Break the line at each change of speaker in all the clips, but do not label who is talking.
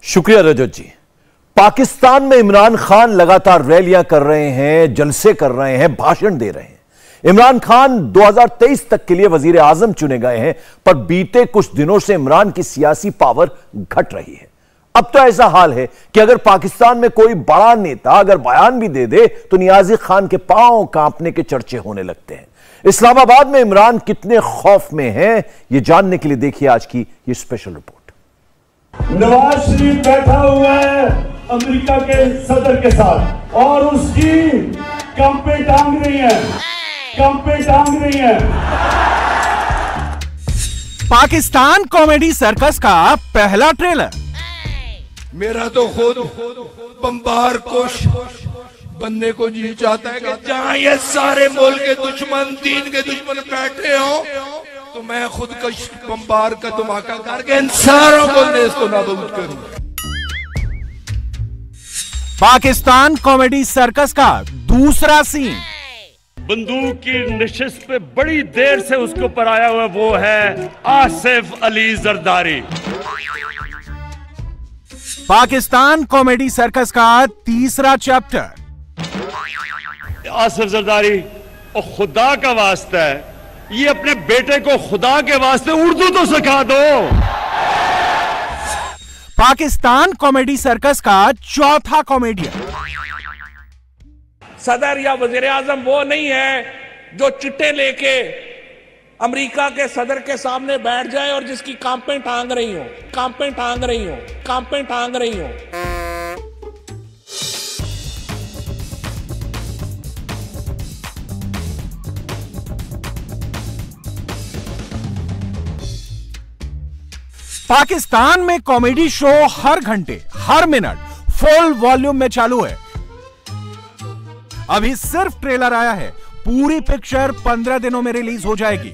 शुक्रिया रजत जी। पाकिस्तान में इमरान खान लगातार रैलियां कर रहे हैं, जलसे कर रहे हैं, भाषण दे रहे हैं। इमरान खान 2023 तक के लिए वजीर आजम चुने गए हैं, पर बीते कुछ दिनों से इमरान की सियासी पावर घट रही है। अब तो ऐसा हाल है कि अगर पाकिस्तान में कोई बड़ा नेता अगर बयान भी दे दे तो नियाजी खान के पांव कांपने के चर्चे होने लगते हैं। इस्लामाबाद में इमरान कितने खौफ में हैं, यह जानने के लिए देखिए आज की यह स्पेशल रिपोर्ट।
नवाज शरीफ बैठा हुआ है अमेरिका के सदर के साथ और उसकी कंपें टांग रही है, कंपें टांग रही है।
पाकिस्तान कॉमेडी सर्कस का पहला ट्रेलर।
मेरा तो खुद बम्बार कोश बनने को जी चाहता है कि जहां ये सारे मुल्क के दुश्मन, दीन के दुश्मन बैठे हो तो मैं खुद कश बम्बार का धमाका करके इन सारों को नेस्तो नाबूद करूं।
पाकिस्तान कॉमेडी सर्कस का दूसरा सीन।
बंदूक की नशिस्त पे बड़ी देर से उसके ऊपर आया हुआ वो है आसिफ अली जरदारी।
पाकिस्तान कॉमेडी सर्कस का तीसरा चैप्टर।
आसिफ जरदारी और खुदा का वास्ता है, ये अपने बेटे को खुदा के वास्ते उर्दू तो सिखा दो।
पाकिस्तान कॉमेडी सर्कस का चौथा कॉमेडियन।
सदर या वजीर आजम वो नहीं है जो चिट्टे लेके अमेरिका के सदर के सामने बैठ जाए और जिसकी कांपें टांग रही हो, कांपें टांग रही हो, कांपें टांग रही हो।
पाकिस्तान में कॉमेडी शो हर घंटे हर मिनट फुल वॉल्यूम में चालू है। अभी सिर्फ ट्रेलर आया है, पूरी पिक्चर 15 दिनों में रिलीज हो जाएगी।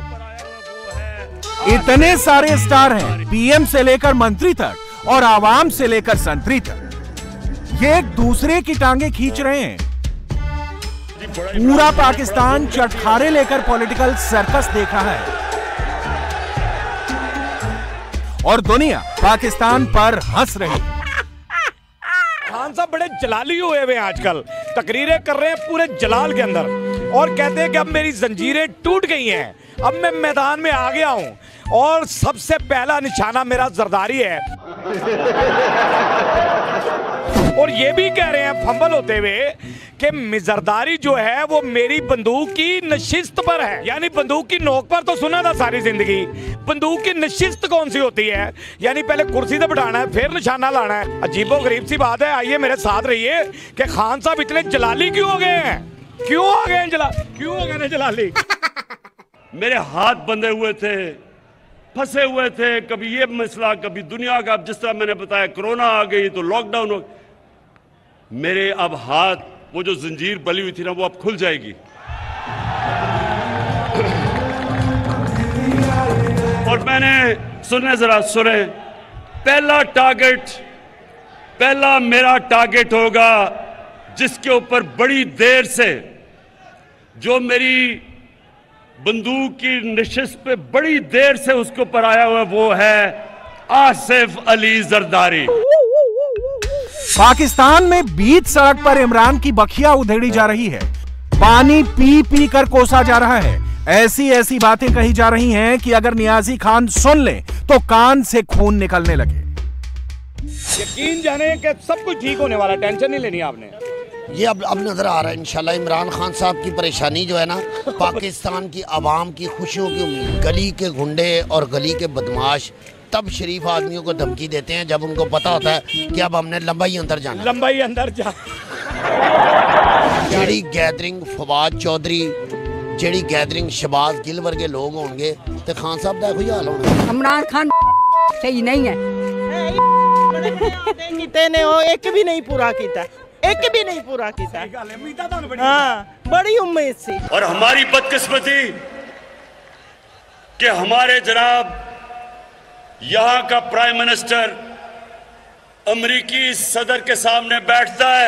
इतने सारे स्टार हैं, पीएम से लेकर मंत्री तक और आवाम से लेकर संतरी तक, ये एक दूसरे की टांगे खींच रहे हैं। पूरा पाकिस्तान चटखारे लेकर पॉलिटिकल सर्कस देख रहा है और दुनिया पाकिस्तान पर हंस रही है।
खान साहब बड़े जलाली हुए हुए आजकल, तकरीरें कर रहे हैं पूरे जलाल के अंदर और कहते हैं कि अब मेरी जंजीरें टूट गई हैं, अब मैं मैदान में आ गया हूं और सबसे पहला निशाना मेरा जरदारी है। और ये भी कह रहे हैं फंबल होते हुए कि जरदारी जो है वो मेरी बंदूक की नशिस्त पर है। यानी बंदूक की नोक पर तो सुना था सारी जिंदगी, बंदूक की नशिस्त कौन सी होती है? यानी पहले कुर्सी से बिठाना है फिर निशाना लाना है। अजीबो गरीब सी बात है। आइए मेरे साथ रहिए कि खान साहब इतने जलाली क्यों हो गए हैं, क्यों आ गए क्यों हो गए ना जलाली?
मेरे हाथ बंधे हुए थे, फंसे हुए थे, कभी ये मसला कभी दुनिया का। अब जिस तरह मैंने बताया कोरोना आ गई तो लॉकडाउन हो, मेरे अब हाथ, वो जो जंजीर बली हुई थी ना, वो अब खुल जाएगी। और मैंने सुने, पहला मेरा टारगेट होगा जिसके ऊपर बड़ी देर से, जो मेरी बंदूक की नशिस्त पे बड़ी देर से उसके ऊपर आया हुआ वो है आसिफ अली जरदारी।
पाकिस्तान में बीच सड़क पर इमरान की बखिया उधेड़ी जा रही है, पानी पी पी कर कोसा जा रहा है। ऐसी बातें कही जा रही हैं कि अगर नियाजी खान सुन ले तो कान से खून निकलने लगे।
यकीन जाने कि सब कुछ ठीक होने वाला, टेंशन नहीं लेनी आपने।
ये अब नजर आ रहा है इंशाल्लाह इमरान खान साहब की परेशानी जो है ना, पाकिस्तान की आवाम की खुशियों की उम्मीद। गली के गुंडे और गली के बदमाश तब शरीफ आदमियों को धमकी देते हैं जब उनको पता होता है कि अब हमने लंबाई अंदर जाना।
लंबाई अंदर जा
जेड़ी गैदरिंग फवाद चौधरी, जेड़ी गैदरिंग शबाज गिल वर्गे लोग होंगे तो खान साहब का कोई हाल होना।
इमरान खान सही नहीं है,
एक भी नहीं पूरा किया, एक भी नहीं पूरा किया। हाँ, बड़ी उम्मीद थी।
और हमारी बदकिस्मती कि हमारे जनाब यहां का प्राइम मिनिस्टर अमेरिकी सदर के सामने बैठता है,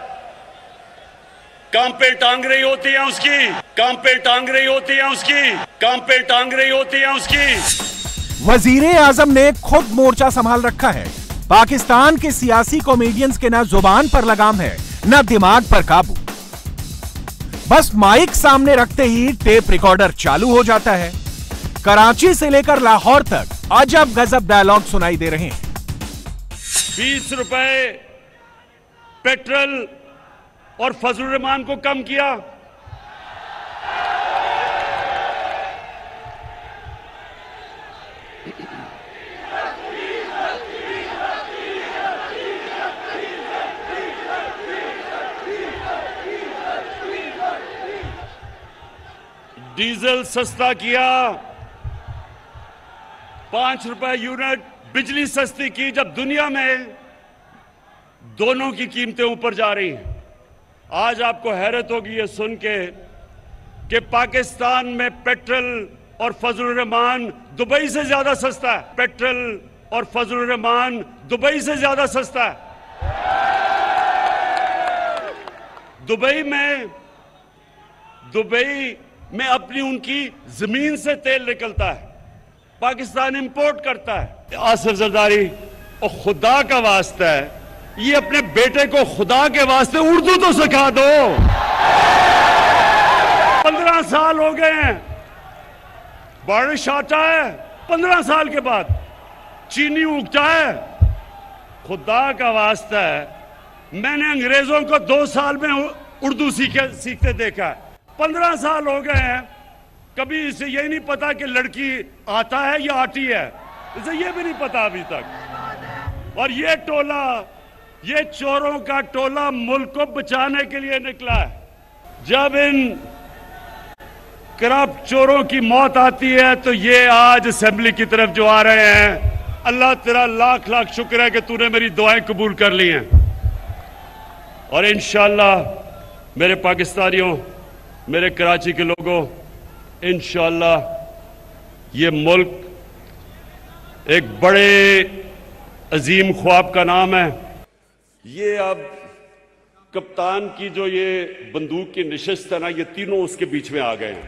कांपें टांग रही होती हैं उसकी, कांपें टांग रही होती हैं उसकी, कांपें टांग रही होती हैं उसकी।
वजीर आजम ने खुद मोर्चा संभाल रखा है, पाकिस्तान के सियासी कॉमेडियंस के ना जुबान पर लगाम है ना दिमाग पर काबू। बस माइक सामने रखते ही टेप रिकॉर्डर चालू हो जाता है। कराची से लेकर लाहौर तक अजब गजब डायलॉग सुनाई दे रहे हैं।
20 रुपए पेट्रोल और फजलुर रहमान को कम किया। डीजल सस्ता किया। 5 रुपए यूनिट बिजली सस्ती की। जब दुनिया में दोनों की कीमतें ऊपर जा रही हैं, आज आपको हैरत होगी ये सुन के कि पाकिस्तान में पेट्रोल और फजलुर रहमान दुबई से ज्यादा सस्ता है। पेट्रोल और फजलुर रहमान दुबई से ज्यादा सस्ता है। दुबई में अपनी उनकी जमीन से तेल निकलता है, पाकिस्तान इंपोर्ट करता है। आसिफ जरदारी, और खुदा का वास्ता है, ये अपने बेटे को खुदा के वास्ते उर्दू तो सिखा दो। 15 साल हो गए हैं, बारिश आता है 15 साल के बाद, चीनी उगता है। खुदा का वास्ता है, मैंने अंग्रेजों को 2 साल में उर्दू सीखते देखा है। 15 साल हो गए हैं, कभी इसे यही नहीं पता कि लड़की आता है या आती है, इसे ये भी नहीं पता अभी तक। और ये टोला, ये चोरों का टोला मुल्क को बचाने के लिए निकला है। जब इन करप्ट चोरों की मौत आती है तो ये आज असेंबली की तरफ जो आ रहे हैं, अल्लाह तेरा लाख लाख शुक्र है कि तूने मेरी दुआएं कबूल कर ली हैं। और इंशाअल्लाह मेरे पाकिस्तानियों, मेरे कराची के लोगों, इंशाअल्लाह ये मुल्क एक बड़े अजीम ख्वाब का नाम है। ये अब कप्तान की जो ये बंदूक की नशिस्त है ना, ये तीनों उसके बीच में आ गए हैं।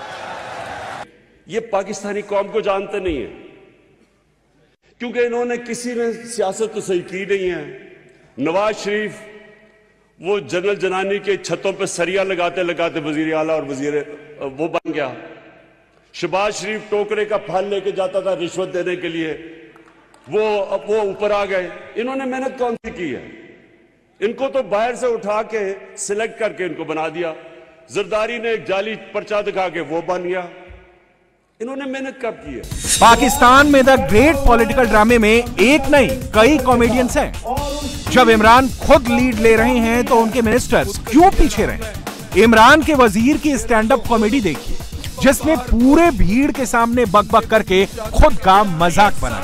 ये पाकिस्तानी कौम को जानते नहीं है, क्योंकि इन्होंने किसी ने सियासत तो सही की नहीं है। नवाज शरीफ वो जनरल जनानी के छतों पे सरिया लगाते लगाते वजीर आला और वजीर वो बन गया। शहबाज शरीफ टोकरे का फल लेके जाता था रिश्वत देने के लिए, वो ऊपर आ गए। इन्होंने मेहनत कौन सी की है? इनको तो बाहर से उठा के सिलेक्ट करके इनको बना दिया। जरदारी ने एक जाली पर्चा दिखा के वो बन गया। इन्होंने मेहनत कब की है?
पाकिस्तान में द ग्रेट पॉलिटिकल ड्रामे में एक नहीं कई कॉमेडियंस हैं। जब इमरान खुद लीड ले रहे हैं तो उनके मिनिस्टर्स क्यों पीछे रहे? इमरान के वजीर की स्टैंड अप कॉमेडी देखिए, जिसमें पूरे भीड़ के सामने बक करके खुद का मजाक बना।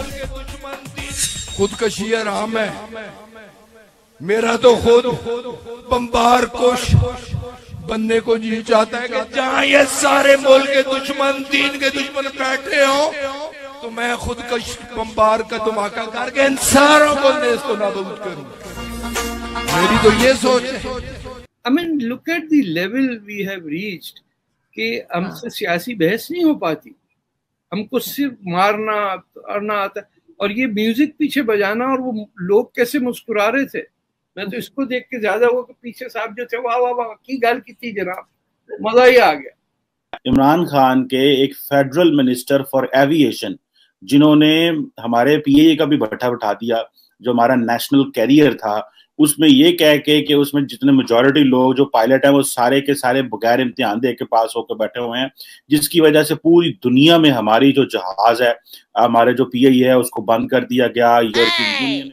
खुदकशी आराम है, मेरा तो खुद बम्बार कोश बनने को जी चाहता है कि जहां ये सारे मुल्क के दुश्मन, दीन के दुश्मन बैठे हो, तो मैं खुद बम्बार का धमाका करके इन सारों को नेस्तो नाबूद करूं। मेरी तो ये सोच है।
I mean, look at the level we have reached कि हमसे सियासी बहस नहीं हो पाती, हमको सिर्फ मारना आता। और ये म्यूजिक पीछे बजाना, और वो लोग कैसे मुस्कुरा रहे थे। मैं तो इसको देख के ज्यादा वो पीछे साहब जो थे, वाह वाह वाह की गाल की थी जनाब, मजा ही आ गया।
इमरान खान के एक फेडरल मिनिस्टर फॉर एविएशन, जिन्होंने हमारे पीए का भी भट्ठा उठा दिया, जो हमारा नेशनल कैरियर था, उसमें ये कह के कि उसमें जितने मेजॉरिटी लोग जो पायलट हैं वो सारे के सारे बगैर इम्तिहान दे के पास होकर बैठे हुए हैं, जिसकी वजह से पूरी दुनिया में हमारी जो जहाज है, हमारे जो पीए है, उसको बंद कर दिया गया। यूरोपियन यूनियन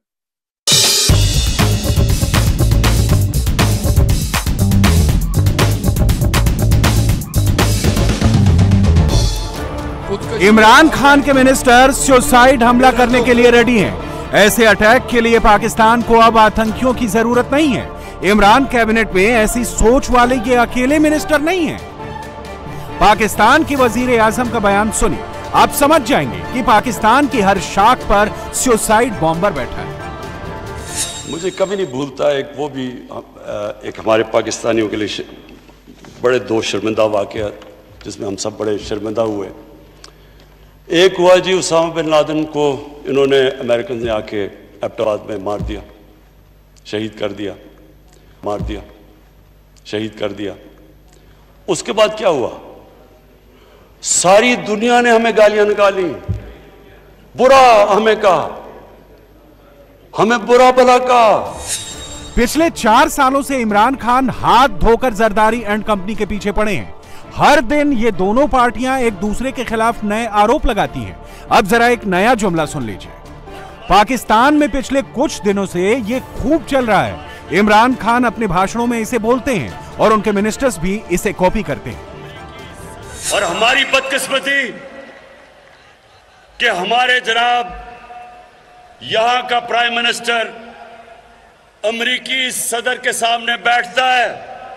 इमरान खान के मिनिस्टर सुसाइड हमला करने के लिए रेडी हैं। ऐसे अटैक के लिए पाकिस्तान को अब आतंकियों की जरूरत नहीं है। इमरान कैबिनेट में ऐसी सोच वाले ये अकेले मिनिस्टर नहीं हैं। पाकिस्तान के वजीर आजम का बयान सुनिए, आप समझ जाएंगे कि पाकिस्तान की हर शाख पर सुसाइड बॉम्बर बैठा है।
मुझे कभी नहीं भूलता एक वो भी एक हमारे पाकिस्तानियों के लिए बड़े 2 शर्मिंदा वाकया, जिसमें हम सब बड़े शर्मिंदा हुए। एक हुआ जी, उसामा बिन लादेन को इन्होंने अमेरिकन ने आके एबटाबाद में मार दिया, शहीद कर दिया, मार दिया, शहीद कर दिया। उसके बाद क्या हुआ? सारी दुनिया ने हमें गालियां निकाली, बुरा हमें कहा, हमें बुरा भला कहा।
पिछले 4 सालों से इमरान खान हाथ धोकर जरदारी एंड कंपनी के पीछे पड़े हैं। हर दिन ये दोनों पार्टियां एक दूसरे के खिलाफ नए आरोप लगाती हैं। अब जरा एक नया जुमला सुन लीजिए। पाकिस्तान में पिछले कुछ दिनों से ये खूब चल रहा है। इमरान खान अपने भाषणों में इसे बोलते हैं और उनके मिनिस्टर्स भी इसे कॉपी करते हैं।
और हमारी बदकिस्मती कि हमारे जनाब यहां का प्राइम मिनिस्टर अमेरिकी सदर के सामने बैठता है,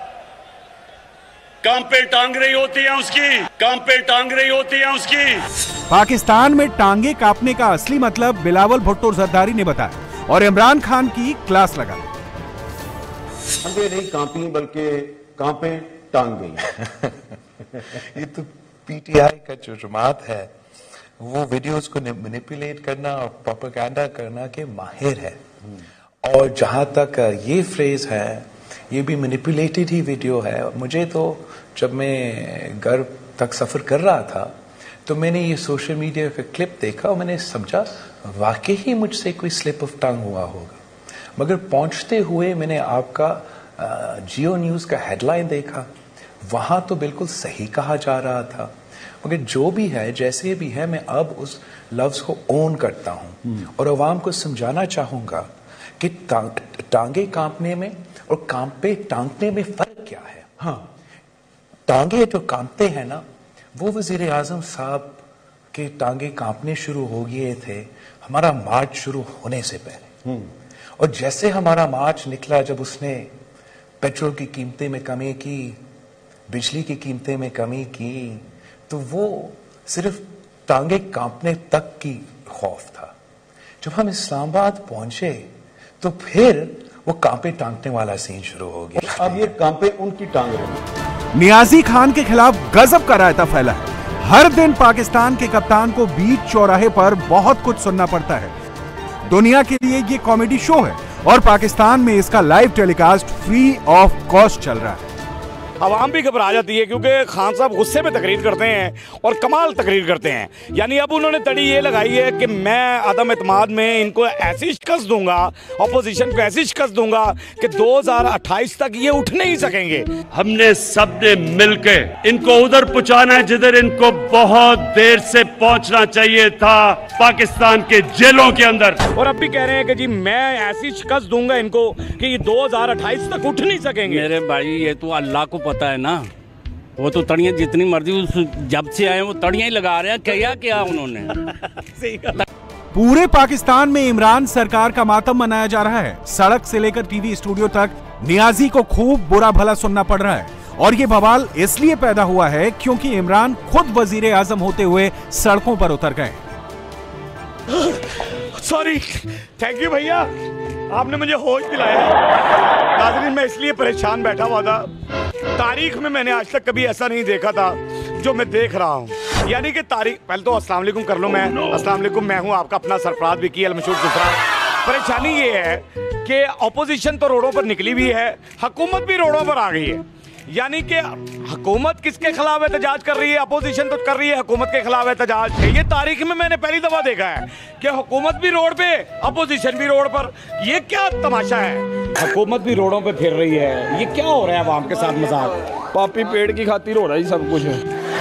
कांपे टांग रही होती हैं उसकी, कांपे टांग रही होती हैं उसकी।
पाकिस्तान में टांगे कांपने का असली मतलब बिलावल भुट्टो जरदारी ने बताया और इमरान खान की क्लास लगा।
टांगे नहीं कांपी बल्कि कांपे टांग गई।
ये तो पीटीआई का जो जमात है वो वीडियोस को मैनिपुलेट करना और प्रोपेगेंडा करना के माहिर है। और जहां तक ये फ्रेज है, ये भी मैनिपुलेटेड ही वीडियो है। मुझे तो जब मैं घर तक सफर कर रहा था तो मैंने ये सोशल मीडिया का क्लिप देखा और मैंने समझा वाकई ही मुझसे कोई स्लिप ऑफ टंग हुआ होगा। मगर पहुंचते हुए मैंने आपका जियो न्यूज का हेडलाइन देखा, वहां तो बिल्कुल सही कहा जा रहा था। मगर जो भी है, जैसे भी है, मैं अब उस लफ्ज को ओन करता हूं और अवाम को समझाना चाहूंगा कि टांगे कांपने में और कांपे टांगने में फर्क क्या है। हाँ, टांगे जो कांपते हैं ना, वो वजीर आजम साहब के टांगे कांपने शुरू हो गए थे हमारा मार्च शुरू होने से पहले। और जैसे हमारा मार्च निकला, जब उसने पेट्रोल की कीमतें में कमी की, बिजली की कीमतें में कमी की, तो वो सिर्फ टांगे कांपने तक की खौफ था। जब हम इस्लामाबाद पहुंचे तो फिर वो कांपे टांगने वाला सीन शुरू हो गया।
अब ये कांपे उनकी टांग रहे।
नियाजी खान के खिलाफ गजब का रायता फैला है। हर दिन पाकिस्तान के कप्तान को बीच चौराहे पर बहुत कुछ सुनना पड़ता है। दुनिया के लिए ये कॉमेडी शो है और पाकिस्तान में इसका live telecast free of cost चल रहा है।
आवाम भी घबरा जाती है क्योंकि खान साहब गुस्से में तकरीर करते हैं और कमाल तकरीर करते हैं। यानी अब उन्होंने तड़ी ये लगाई है कि मैं अदम एतमाद में इनको ऐसी शिकस्त दूंगा, अपोजिशन को ऐसी शिकस्त दूंगा कि 2028 तक ये उठ नहीं सकेंगे।
हमने सबने मिलके इनको उधर पहुंचाना है जिधर इनको बहुत देर से पहुंचना चाहिए था, पाकिस्तान के जेलों के अंदर।
और अब भी कह रहे हैं कि जी मैं ऐसी शिकस्त दूंगा इनको कि 2028 तक उठ नहीं सकेंगे।
मेरे भाई, ये तो अल्लाह को पता है ना, वो तो तड़ियां जितनी मर्जी उस जब से आए वो तड़ियां ही लगा रहे हैं। क्या उन्होंने।
पूरे पाकिस्तान में इमरान सरकार का मातम मनाया जा रहा है। सड़क से लेकर टीवी स्टूडियो तक नियाजी को खूब बुरा भला सुनना पड़ रहा है। और ये बवाल इसलिए पैदा हुआ है क्योंकि इमरान खुद वजीर आजम होते हुए सड़कों पर उतर गए।
सॉरी, थैंक यू भैया, आपने मुझे होश दिलाया। नाज़रीन, मैं इसलिए परेशान बैठा हुआ था, तारीख में मैंने आज तक कभी ऐसा नहीं देखा था जो मैं देख रहा हूँ। यानी कि तारीख, पहले तो अस्सलाम वालेकुम कर लो। मैं अस्सलाम वालेकुम, मैं हूँ आपका अपना सरफराज विकी अलमशूर दूसरा। परेशानी ये है कि अपोजिशन तो रोडों पर निकली हुई है, हुकूमत भी रोडों पर आ गई है। यानी कि हुकूमत किसके खिलाफ एहतजाज कर रही है? अपोजिशन तो कर रही है हुकूमत के खिलाफ एहतजाज। ये तारीख में मैंने पहली दफा देखा है कि हुकूमत भी रोड पे, अपोजिशन भी रोड पर। ये क्या तमाशा है? हुकूमत भी रोडों पे फिर रही है, ये क्या हो रहा है आवाम के साथ मजाक?
पापी पेड़ की खातिर हो रहा है सब कुछ।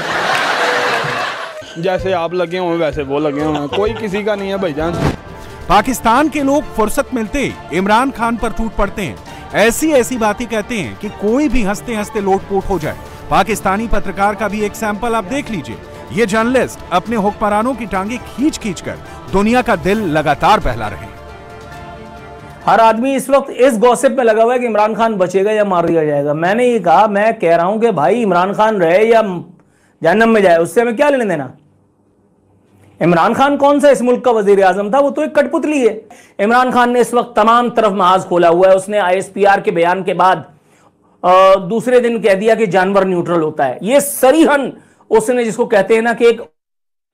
जैसे आप लगे हुए वैसे वो लगे हुए, कोई किसी का नहीं है भाईजान।
पाकिस्तान के लोग फुर्सत मिलते इमरान खान पर टूट पड़ते हैं, ऐसी बातें कहते हैं कि कोई भी हंसते हंसते लोटपोट हो जाए। पाकिस्तानी पत्रकार का भी एक सैंपल आप देख लीजिए। ये जर्नलिस्ट अपने हुक्मरानों की टांगे खींच कर दुनिया का दिल लगातार बहला रहे हैं।
हर आदमी इस वक्त इस गॉसिप में लगा हुआ है कि इमरान खान बचेगा या मार दिया जाएगा। मैंने ये कहा, मैं कह रहा हूं कि भाई इमरान खान रहे या जहन्नम में जाए, उससे हमें क्या लेने देना। इमरान खान कौन सा इस मुल्क का वजीर आजम था? वो तो एक कठपुतली है। इमरान खान ने इस वक्त तमाम तरफ महाज खोला हुआ है। उसने ISPR के बयान के बाद दूसरे दिन कह दिया कि जानवर न्यूट्रल होता है। ये सरीहन उसने, जिसको कहते हैं ना कि एक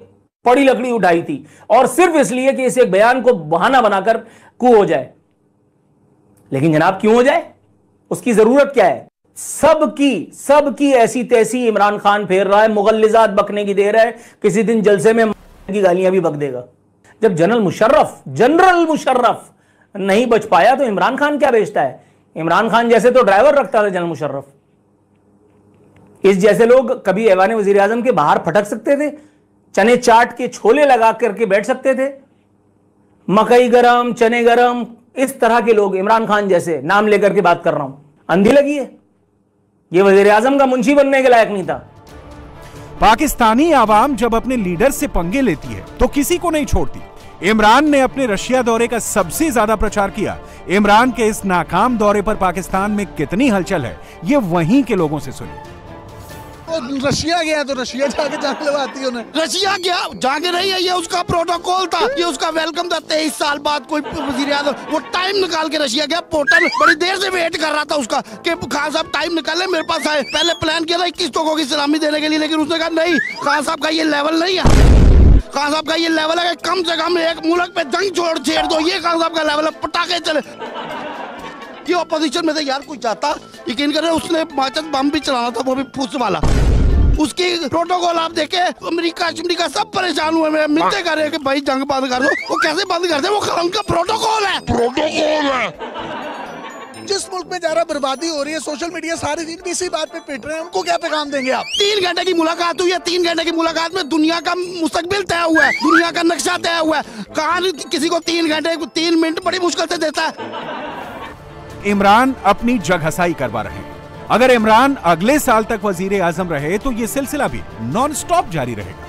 बड़ी लकड़ी उठाई थी, और सिर्फ इसलिए कि इस एक बयान को बहाना बनाकर कू हो जाए। लेकिन जनाब क्यों हो जाए, उसकी जरूरत क्या है? सबकी ऐसी तैसी इमरान खान फेर रहा है, मुगल्लिजात बकने की देर है, किसी दिन जलसे में की गालियां भी बक देगा। जब जनरल मुशर्रफ नहीं बच पाया तो इमरान खान क्या बेचता है? इमरान खान जैसे तो ड्राइवर रखता था जनरल मुशर्रफ। इस जैसे लोग कभी ऐवान वजीर आजम के बाहर फटक सकते थे, चने चाट के छोले लगा करके बैठ सकते थे, मकई गरम चने गरम, इस तरह के लोग, इमरान खान जैसे, नाम लेकर के बात कर रहा हूं। अंधी लगी है, ये वजीर आजम का मुंशी बनने के लायक नहीं था।
पाकिस्तानी आवाम जब अपने लीडर से पंगे लेती है तो किसी को नहीं छोड़ती। इमरान ने अपने रशिया दौरे का सबसे ज्यादा प्रचार किया। इमरान के इस नाकाम दौरे पर पाकिस्तान में कितनी हलचल है, ये वहीं के लोगों से सुनिए।
रशिया गया तो रशिया जाके जंग लगवाती है उन्हें। रशिया गया जाके नहीं है, ये उसका प्रोटोकॉल था, ये उसका वेलकम था। 23 साल बाद कोई वजीर आज़म वो टाइम निकाल के रशिया गया। पोर्टल बड़ी देर से वेट कर रहा था उसका कि खान साहब टाइम निकाले मेरे पास आए। पहले प्लान किया था 21 लोगों की सलामी देने के लिए, लेकिन उसने कहा नहीं, खान साहब का ये लेवल नहीं है। खान साहब का ये लेवल है कम से कम एक मुल्क पे जंग छेड़ दो, ये खान साहब का लेवल है। पटाखे चले कि ऑपोजिशन में से यार कोई चाहता, यकीन करें उसने माचिस बम भी चलाना था, वो भी फूस वाला। उसकी प्रोटोकॉल आप देखे, अमेरिका सब परेशान हुए, मिलते कर रहे कि भाई जंग बंद कर दो। वो कैसे बंद कर दे, वो उनका प्रोटोकॉल है। जिस मुल्क में ज्यादा बर्बादी हो रही है, सोशल मीडिया सारे दिन भी इसी बात पे पिट रहे हैं, उनको क्या पैगाम देंगे आप? 3 घंटे की मुलाकात हुई है, 3 घंटे की मुलाकात में दुनिया का मुस्तकबिल तय हुआ है, दुनिया का नक्शा तय हुआ है। कहां किसी को 3 घंटे 3 मिनट बड़ी मुश्किल से देता है।
इमरान अपनी जगहसाई करवा रहे हैं। अगर इमरान अगले साल तक वजीर आजम रहे तो यह सिलसिला भी नॉन स्टॉप जारी रहेगा।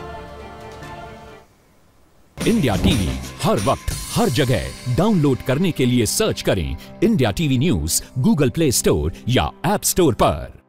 इंडिया टीवी हर वक्त हर जगह डाउनलोड करने के लिए सर्च करें India TV news Google Play Store या ऐप स्टोर पर।